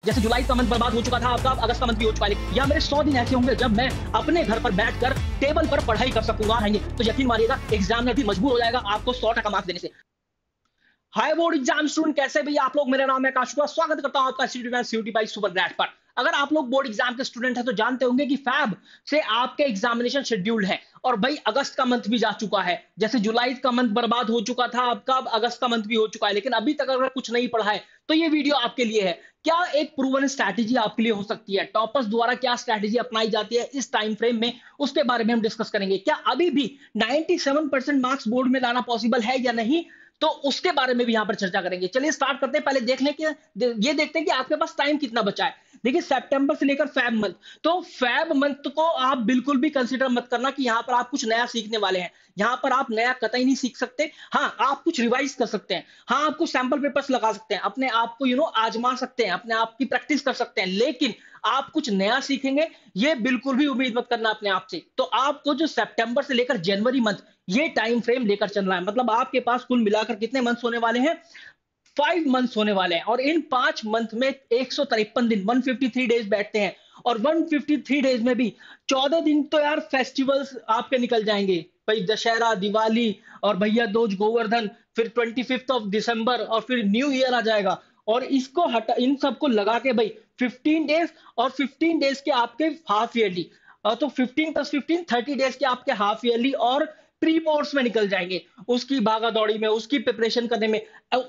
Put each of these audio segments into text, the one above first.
जैसे जुलाई का मंथ बर्बाद हो चुका था आपका, अब अगस्त का मंथ भी हो चुका है, या मेरे 100 दिन ऐसे होंगे जब मैं अपने घर पर बैठकर टेबल पर पढ़ाई कर सकूंगा, तो यकीन मानिएगा एग्जामिनर भी मजबूर हो जाएगा आपको 100% मार्क्स देने से। हाय बोर्ड एग्जाम स्टूडेंट, कैसे भैया आप लोग? मेरा नाम है आकाश, स्वागत करता हूं आपका सीटी बाई सुपर ग्रेड पर। अगर आप लोग बोर्ड एग्जाम के स्टूडेंट हैं तो जानते होंगे कि फैब से आपके एग्जामिनेशन शेड्यूल्ड है, और भाई अगस्त का मंथ भी जा चुका है। जैसे जुलाई का मंथ बर्बाद हो चुका था आपका, अब अगस्त का मंथ भी हो चुका है, लेकिन अभी तक अगर कुछ नहीं पढ़ा है तो ये वीडियो आपके लिए है। क्या एक प्रूवन स्ट्रैटेजी आपके लिए हो सकती है? टॉपर्स द्वारा क्या स्ट्रैटेजी अपनाई जाती है इस टाइम फ्रेम में, उसके बारे में हम डिस्कस करेंगे। क्या अभी भी 97% मार्क्स बोर्ड में लाना पॉसिबल है या नहीं, तो उसके बारे में भी यहां पर चर्चा करेंगे। चलिए स्टार्ट करते हैं। पहले देख लें कि ये देखते हैं कि आपके पास टाइम कितना बचा है। देखिए सितंबर से लेकर फैब मंथ, तो फैब मंथ को आप बिल्कुल भी कंसीडर मत करना कि यहां पर आप कुछ नया सीखने वाले हैं। यहां पर आप नया कतई नहीं सीख सकते। हाँ, आप कुछ रिवाइज कर सकते हैं, हाँ आपको सैंपल पेपर्स लगा सकते हैं, अपने आप को आजमा सकते हैं, अपने आप की प्रैक्टिस कर सकते हैं, लेकिन आप कुछ नया सीखेंगे ये बिल्कुल भी उम्मीद मत करना अपने आप से। तो आपको जो सितंबर से लेकर जनवरी मंथ ये टाइम फ्रेम लेकर चल रहा है, मतलब आपके पास कुल मिलाकर कितने मंथ्स होने वाले हैं? 5 मंथ्स होने वाले हैं, और इन 5 मंथ में 153 दिन 153 डेज बैठते हैं, और 153 डेज में भी 14 दिन तो यार फेस्टिवल्स आपके निकल जाएंगे भाई, दशहरा, दिवाली और भैया दूज, गोवर्धन, फिर 25 ऑफ दिसंबर, और फिर न्यू ईयर आ जाएगा। और इसको हटा, इन सबको लगा के भाई 15 डेज, और 15 डेज के आपके हाफ ईयरली, तो 15 + 15 30 डेज के आपके हाफ ईयरली और प्री बोर्ड्स में निकल जाएंगे। उसकी भागा दौड़ी में, उसकी प्रिपरेशन करने में,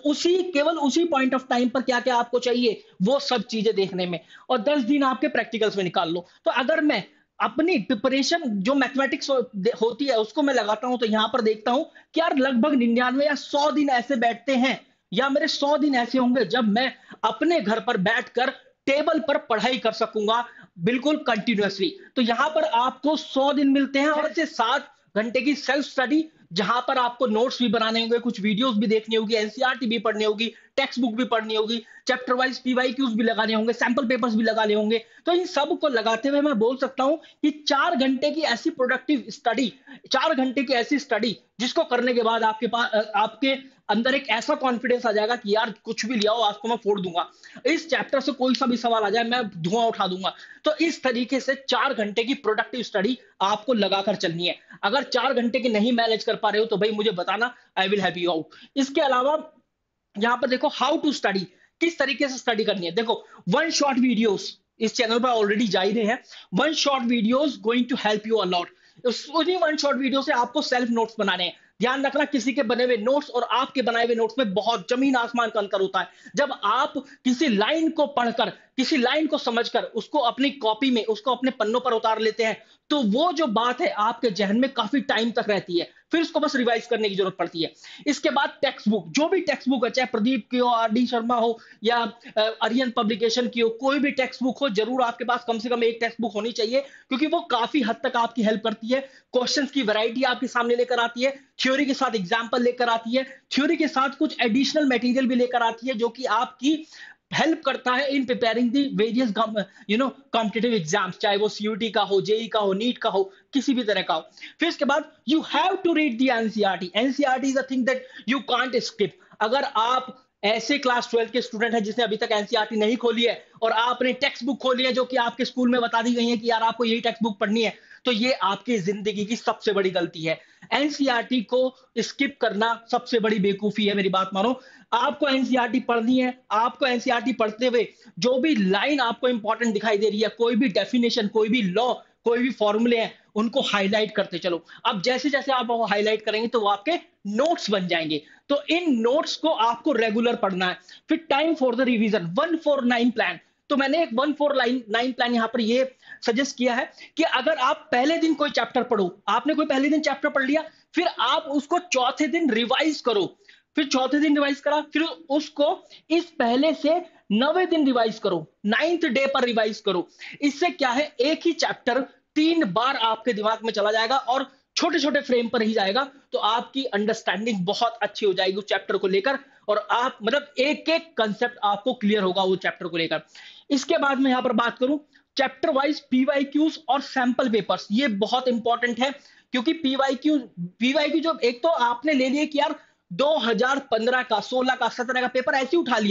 केवल उसी पॉइंट ऑफ टाइम पर क्या क्या आपको चाहिए वो सब चीजें देखने में, और 10 दिन आपके प्रैक्टिकल्स में निकाल लो। तो अगर मैं अपनी प्रिपरेशन जो मैथमेटिक्स होती है उसको मैं लगाता हूं, तो यहां पर देखता हूं कि यार लगभग 99 या 100 दिन ऐसे बैठते हैं, या मेरे 100 दिन ऐसे होंगे जब मैं अपने घर पर बैठकर टेबल पर पढ़ाई कर सकूंगा बिल्कुल कंटिन्यूअसली। तो यहां पर आपको 100 दिन मिलते हैं, और से 7 घंटे की सेल्फ स्टडी, जहां पर आपको नोट्स भी बनाने होंगे, कुछ वीडियोस भी देखनी होगी, एनसीईआरटी भी पढ़नी होगी, टेक्स्ट बुक भी पढ़नी होगी, चैप्टर वाइज पीवाईक्यूज भी लगाने होंगे, सैंपल पेपर्स भी लगाने होंगे। तो इन सब को लगाते हुए मैं बोल सकता हूं कि 4 घंटे की ऐसी प्रोडक्टिव स्टडी, 4 घंटे की ऐसी स्टडी जिसको करने के बाद आपके पास आपके अंदर एक ऐसा कॉन्फिडेंस आ जाएगा कि यार कुछ भी लियाओ आज तो मैं फोड़ दूंगा, इस चैप्टर से कोई सा भी सवाल आ जाए मैं धुआं उठा दूंगा। तो इस तरीके से 4 घंटे की प्रोडक्टिव स्टडी आपको लगाकर चलनी है। अगर 4 घंटे की नहीं मैनेज कर पा रहे हो तो भाई मुझे बताना, I will help you out. इसके अलावा यहां पर देखो हाउ टू स्टडी, किस तरीके से स्टडी करनी है। देखो वन शॉट वीडियोस इस चैनल पर ऑलरेडी जा ही रहे हैं। One shot videos going to help you a lot. उन्हीं वन शॉट वीडियो से आपको सेल्फ नोट्स बनाने हैं। ध्यान रखना, किसी के बने हुए नोट्स और आपके बनाए हुए नोट्स में बहुत जमीन आसमान का अंतर होता है। जब आप किसी लाइन को पढ़कर, किसी लाइन को समझकर उसको अपनी कॉपी में, उसको अपने पन्नों पर उतार लेते हैं, तो वो जो बात है आपके जहन में काफी टाइम तक रहती है, फिर उसको बस रिवाइज करने की जरूरत पड़ती है। इसके बाद टेक्स्ट बुक, जो भी टेक्स्ट बुक है, चाहे प्रदीप की हो, आर.डी. शर्मा हो, या अरियन पब्लिकेशन की हो, कोई भी टेक्स्ट बुक हो, जरूर आपके पास कम से कम एक टेक्स्ट बुक होनी चाहिए, क्योंकि वो काफी हद तक आपकी हेल्प करती है। क्वेश्चंस की वैरायटी आपके सामने लेकर आती है, थ्योरी के साथ एग्जाम्पल लेकर आती है, थ्योरी के साथ कुछ एडिशनल मटेरियल भी लेकर आती है, जो कि आपकी हेल्प करता है in preparing the various competitive exams, चाहे वो सीयूटी का हो, जेई का हो, नीट का हो, किसी भी तरह का हो। फिर इसके बाद you have to read the NCERT. NCERT is a thing that you can't skip. अगर आप ऐसे क्लास 12 के स्टूडेंट हैं जिसने अभी तक एनसीईआरटी नहीं खोली है, और आपने टेक्स्ट बुक खोली है जो कि आपके स्कूल में बता दी गई है कि यार आपको यही टेक्स्ट बुक पढ़नी है, तो ये आपकी जिंदगी की सबसे बड़ी गलती है। एनसीईआरटी को स्किप करना सबसे बड़ी बेवकूफी है, मेरी बात मानो। आपको एनसीईआरटी पढ़नी है, आपको एनसीईआरटी पढ़ते हुए जो भी लाइन आपको इंपॉर्टेंट दिखाई दे रही है, कोई भी डेफिनेशन, कोई भी लॉ, कोई भी फॉर्मूले हैं, उनको हाईलाइट करते चलो। अब जैसे जैसे आप वो हाईलाइट करेंगे तो वो आपके नोट्स बन जाएंगे। तो इन नोट्स को आपको रेगुलर पढ़ना है। फिर time for the revision, 149 plan. तो मैंने एक 149 प्लान यहां पर ये सजेस्ट किया है कि अगर आप पहले दिन कोई चैप्टर पढ़ो, आपने कोई पहले दिन चैप्टर पढ़ लिया, फिर आप उसको चौथे दिन रिवाइज करो, फिर चौथे दिन रिवाइज करा, फिर उसको इस पहले से 9वें दिन रिवाइज करो, 9th डे पर रिवाइज करो। इससे क्या है, एक ही चैप्टर 3 बार आपके दिमाग में चला जाएगा और छोटे छोटे फ्रेम पर ही जाएगा, तो आपकी अंडरस्टैंडिंग बहुत अच्छी हो जाएगी उस चैप्टर को लेकर, और आप मतलब एक एक कंसेप्ट आपको क्लियर होगा वो चैप्टर को लेकर। इसके बाद में यहां पर बात करूं चैप्टर वाइज पीवाईक्यूज और सैंपल पेपर्स, ये बहुत इंपॉर्टेंट है, क्योंकि पीवाईक्यू जो एक तो आपने ले लिया कि यार 2015 का, 16 का, 17 का पेपर ऐसे उठा लिया,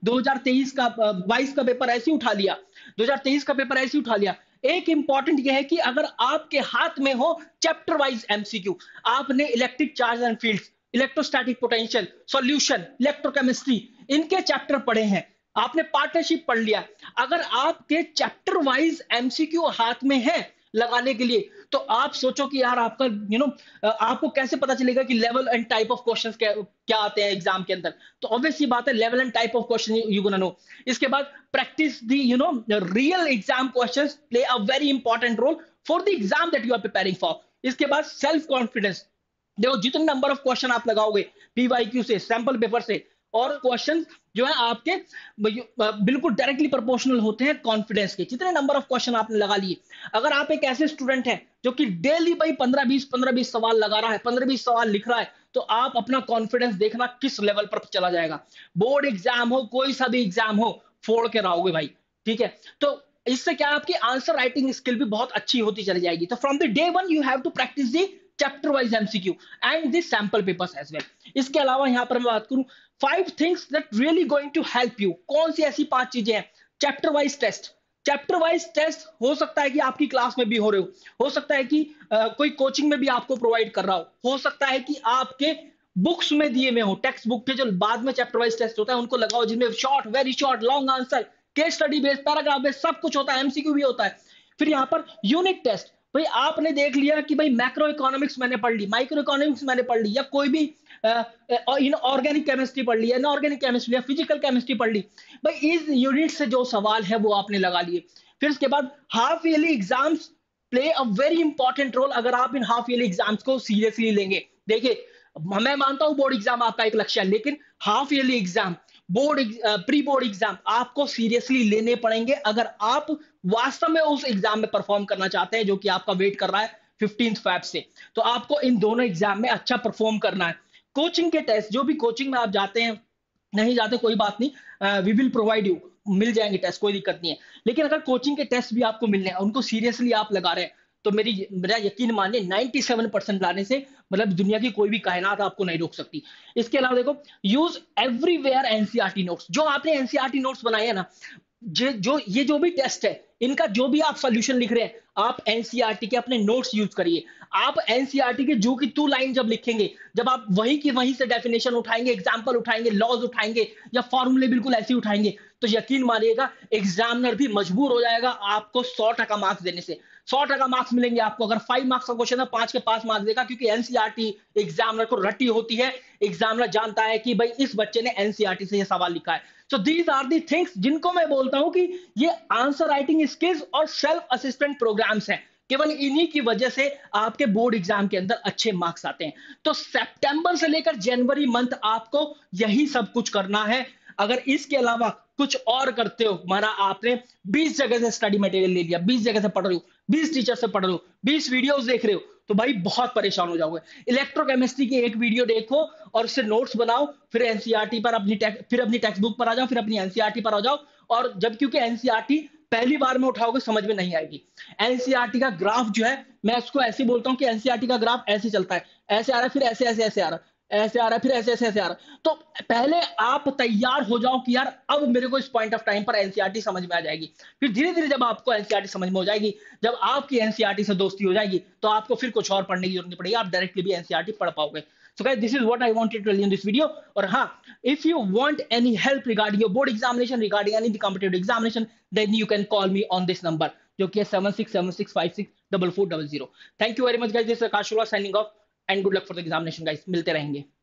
2023 का 22 का पेपर ऐसे ही उठा लिया, 2023 का पेपर ऐसे ही उठा लिया। एक इंपॉर्टेंट यह है कि अगर आपके हाथ में हो चैप्टर वाइज एमसीक्यू, आपने electric charge and fields, electrostatic potential, solution, electrochemistry, इनके चैप्टर पढ़े हैं, आपने पार्टनरशिप पढ़ लिया, अगर आपके चैप्टर वाइज एमसीक्यू हाथ में है लगाने के लिए, तो आप सोचो कि यार आपका आपको कैसे पता चलेगा कि level and type of questions क्या क्या आते हैं एग्जाम के अंदर। तो ऑब्वियस सी बात है, level and type of question you gonna know. इसके बाद practice the real exam questions play a very important role for the exam that you are preparing for. इसके बाद सेल्फ कॉन्फिडेंस, देखो जितने नंबर ऑफ क्वेश्चन आप लगाओगे PYQ से, sample paper से, और क्वेश्चन जो है आपके बिल्कुल डायरेक्टली प्रोपोर्शनल होते हैं कॉन्फिडेंस के। जितने नंबर ऑफ क्वेश्चन आपने लगा लिए, अगर आप एक ऐसे स्टूडेंट हैं जो कि डेली भाई 15-20 सवाल लगा रहा है, 15-20 सवाल लिख रहा है, तो आप अपना कॉन्फिडेंस देखना किस लेवल पर चला जाएगा। बोर्ड एग्जाम हो, कोई सा भी एग्जाम हो, फोड़ के रहोगे भाई, ठीक है। तो इससे क्या आपकी आंसर राइटिंग स्किल भी बहुत अच्छी होती चली जाएगी। तो from the day one you have to practice the chapter wise MCQ and the sample papers as well. इसके अलावा यहां पर मैं बात करूं 5 things that really going to help you, कौन सी ऐसी 5 चीजें हैं। Chapter wise test, chapter wise test हो सकता है कि आपकी क्लास में भी हो रहे हो सकता है कि कोई कोचिंग में भी आपको प्रोवाइड कर रहा हो सकता है कि आपके बुक्स में दिए में हो, टेक्स्ट बुक के जो बाद में चैप्टर वाइज टेस्ट होता है उनको लगाओ, जिनमें short, very short, long answer, case study based, paragraph based, सब कुछ होता है, एमसीक्यू भी होता है। फिर यहाँ पर यूनिट टेस्ट, भाई आपने देख लिया कि भाई मैक्रो इकोनॉमिक्स मैंने पढ़ ली, माइक्रो इकोनॉमिक्स मैंने पढ़ ली, या कोई भी ऑर्गेनिक केमिस्ट्री पढ़ ली, या इनऑर्गेनिक केमिस्ट्री या फिजिकल केमिस्ट्री पढ़ ली, भाई इस यूनिट से जो सवाल है वो आपने लगा लिए। फिर इसके बाद half yearly exams play a very important role, अगर आप इन हाफ ईयरली एग्जाम्स को सीरियसली लेंगे। देखिए मैं मानता हूं बोर्ड एग्जाम आपका एक लक्ष्य है, लेकिन half yearly exam, board pre board exam आपको सीरियसली लेने पड़ेंगे अगर आप वास्तव में उस एग्जाम में परफॉर्म करना चाहते हैं जो कि आपका वेट कर रहा है 15 फेब से। तो आपको इन दोनों एग्जाम में अच्छा परफॉर्म करना है। कोचिंग के टेस्ट, जो भी कोचिंग में आप जाते हैं, नहीं जाते कोई बात नहीं, वी विल प्रोवाइड यू, मिल जाएंगे टेस्ट, कोई दिक्कत नहीं है। लेकिन अगर कोचिंग के टेस्ट भी आपको मिलने हैं, उनको सीरियसली आप लगा रहे हैं, तो मेरा यकीन मानिए 97% लाने से मतलब दुनिया की कोई भी कायनात आपको नहीं रोक सकती। इसके अलावा देखो, यूज एवरीवेयर एनसीईआरटी नोट्स, जो आपने एनसीईआरटी नोट्स बनाए हैं ना, जो भी टेस्ट है, इनका जो भी आप सॉल्यूशन लिख रहे हैं, आप एनसीईआरटी के अपने नोट्स यूज करिए। आप एनसीईआरटी के जो कि 2 लाइन जब लिखेंगे, जब आप वहीं की वहीं से डेफिनेशन उठाएंगे, एग्जांपल उठाएंगे, लॉज उठाएंगे, या फॉर्मूले बिल्कुल ऐसे उठाएंगे, तो यकीन मानिएगा एग्जामिनर भी मजबूर हो जाएगा आपको 100% मार्क्स देने से। 100% मार्क्स मिलेंगे आपको। अगर 5 मार्क्स का क्वेश्चन है, 5 के 5 मार्क्स देगा, क्योंकि एनसीईआरटी एग्जामिनर को रटी होती है। एग्जामिनर जानता है कि भाई इस बच्चे ने एनसीईआरटी से ये सवाल लिखा है। So these are the things जिनको मैं बोलता हूं कि ये आंसर राइटिंग स्किल्स और सेल्फ असिस्टेंट प्रोग्राम्स हैं। केवल इन्हीं की वजह से आपके बोर्ड एग्जाम के अंदर अच्छे मार्क्स आते हैं। तो सितंबर से लेकर जनवरी मंथ आपको यही सब कुछ करना है। अगर इसके अलावा कुछ और करते हो, माना आपने 20 जगह से स्टडी मटेरियल ले लिया, 20 जगह से पढ़ रहे हो, 20 टीचर से पढ़ रहे हो, 20 वीडियोस देख रहे हो, तो भाई बहुत परेशान हो जाओगे। इलेक्ट्रोकेमिस्ट्री की एक वीडियो देखो और उससे नोट्स बनाओ, फिर एनसीईआरटी पर अपनी टेक्स्ट बुक पर आ जाओ, फिर अपनी एनसीईआरटी पर आ जाओ। और जब क्योंकि एनसीईआरटी पहली बार में उठाओगे समझ में नहीं आएगी। एनसीईआरटी का ग्राफ जो है, मैं उसको ऐसे बोलता हूं कि एनसीईआरटी का ग्राफ ऐसे चलता है, ऐसे आ रहा है, फिर ऐसे ऐसे ऐसे आ रहा है, ऐसे आ रहा है, फिर ऐसे ऐसे ऐसे आ रहा है। तो पहले आप तैयार हो जाओ कि यार अब मेरे को इस पॉइंट ऑफ टाइम पर एनसीईआरटी समझ में आ जाएगी। फिर धीरे धीरे जब आपको एनसीईआरटी समझ में हो जाएगी, जब आपकी एनसीईआरटी से दोस्ती हो जाएगी, तो आपको फिर कुछ और पढ़ने की जरूरत नहीं पड़ेगी, आप डायरेक्टली भी एनसीईआरटी पढ़ पाओगे। So guys, this is what I wanted to tell you in this video. और हाँ, if you want any help regarding your board examination, regarding any competitive examination, then you can call me on this number, जो कि है 7676564400। Thank you very much guys. This is Akash Shulwa signing off and good luck for the examination guys. मिलते रहेंगे।